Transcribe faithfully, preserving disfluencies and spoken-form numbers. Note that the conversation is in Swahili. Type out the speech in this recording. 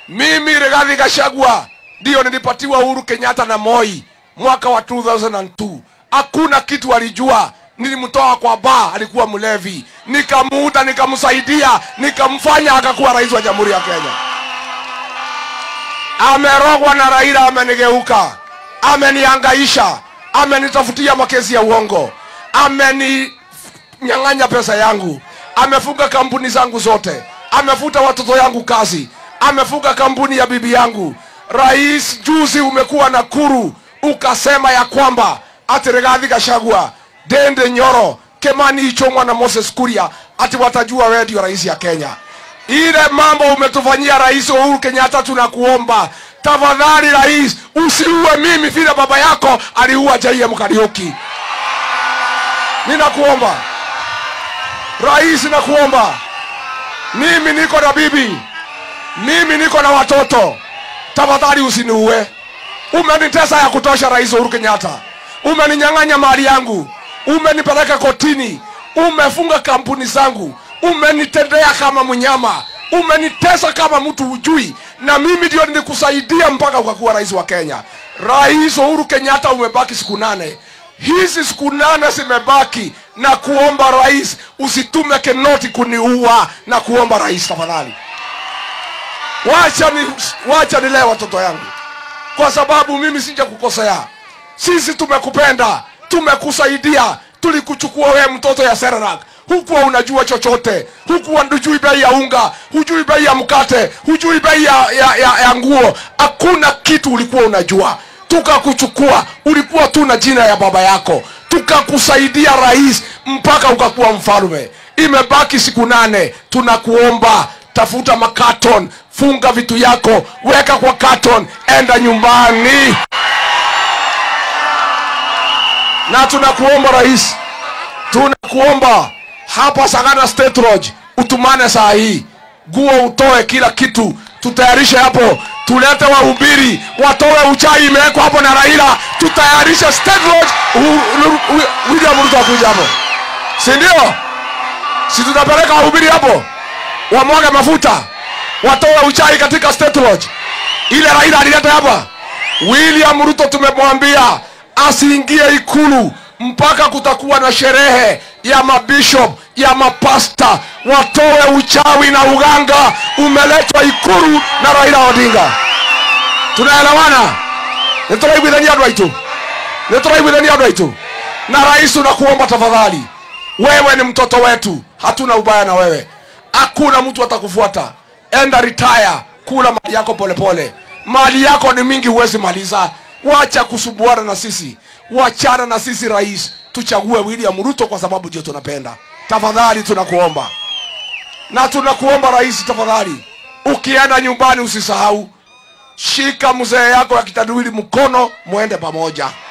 Mimi Rigathi Gachagua ndio nilipatiwa Uhuru Kenyatta na Moi mwaka wa two thousand two. Hakuna kitu alijua. Nilimtoa kwa baa, alikuwa mlevi, nikamuuta, nikamsaidia, nikamfanya akakuwa rais wa Jamhuri ya Kenya. Amerogwa na Raila, amenigeuka, amenihangaisha, amenitafutia makesi ya uongo, ameninyang'anya pesa yangu, amefunga kampuni zangu zote, amefuta watoto yangu kazi, amefunga kampuni ya bibi yangu. Rais, juzi umekuwa Nakuru ukasema ya kwamba ati Rigathi Gachagua, Dende Nyoro, Kimani Ichung'wah na Moses Kuria ati watajua wewe ndio rais ya Kenya. Ile mambo umetufanyia Rais Uhuru Kenyatta, tunakuomba tafadhali rais, usiue mimi vile baba yako aliua J M Kariuki. Ninakuomba rais, nakuomba, mimi niko na bibi, mimi niko na watoto, tafadhali usiniue. Umenitesa ya kutosha Rais Uhuru Kenyatta, umeninyang'anya mali yangu, umenipeleka kotini, umefunga kampuni zangu, umenitendea kama mnyama, umenitesa kama mtu hujui, na mimi ndio nilikusaidia mpaka ukakuwa rais wa Kenya. Rais Uhuru Kenyatta, umebaki siku nane. Hizi siku nane zimebaki, na kuomba rais, usitume Kinoti kuniua, na kuomba rais tafadhali. Wacha ni wacha nilee watoto yangu, kwa sababu mimi sija kukosea. Sisi tumekupenda, tumekusaidia, tulikuchukua wewe mtoto ya Seranak. Hukuwa unajua chochote, hukuwa unajui bei ya unga, hujui bei ya mkate, hujui bei ya, ya, ya, ya nguo. Hakuna kitu ulikuwa unajua. Tukakuchukua, ulikuwa tu na jina ya baba yako, tukakusaidia rais mpaka ukakuwa mfalme. Imebaki siku nane, tunakuomba tafuta makaton, funga vitu yako, weka kwa katon, enda nyumbani. Na tunakuomba rais, tunakuomba hapa Sagana State Lodge utumane saa hii, guo utoe kila kitu, tutayarishe hapo, tulete wahubiri, watoe uchai imewekwa hapo na Raila, tutayarishe State Lodge, William Ruto akuja hapo. Si ndio? Si tutapeleka wahubiri hapo, wamwaga mafuta, watoe uchai katika State Lodge ile Raila alileta hapa. William Ruto tumemwambia asiingie Ikulu mpaka kutakuwa na sherehe ya mabishop, ya mapasta, watoe uchawi na uganga umeletwa Ikulu na Raila Odinga. Tunaelewana? Nitorai bidhani adwa itu. Nitorai bidhani adwa itu. Na rais, tunakuomba tafadhali, wewe ni mtoto wetu, hatuna ubaya na wewe. Hakuna mtu atakufuata. Enda retire, kula mali yako polepole pole. Mali yako ni mingi, huwezi maliza. Wacha kusubuana na sisi, wachana na sisi rais, tuchague William Ruto kwa sababu ndio tunapenda. Tafadhali tunakuomba. Na tunakuomba rais, tafadhali, ukienda nyumbani usisahau, shika mzee yako ya kitadwili mkono, muende pamoja.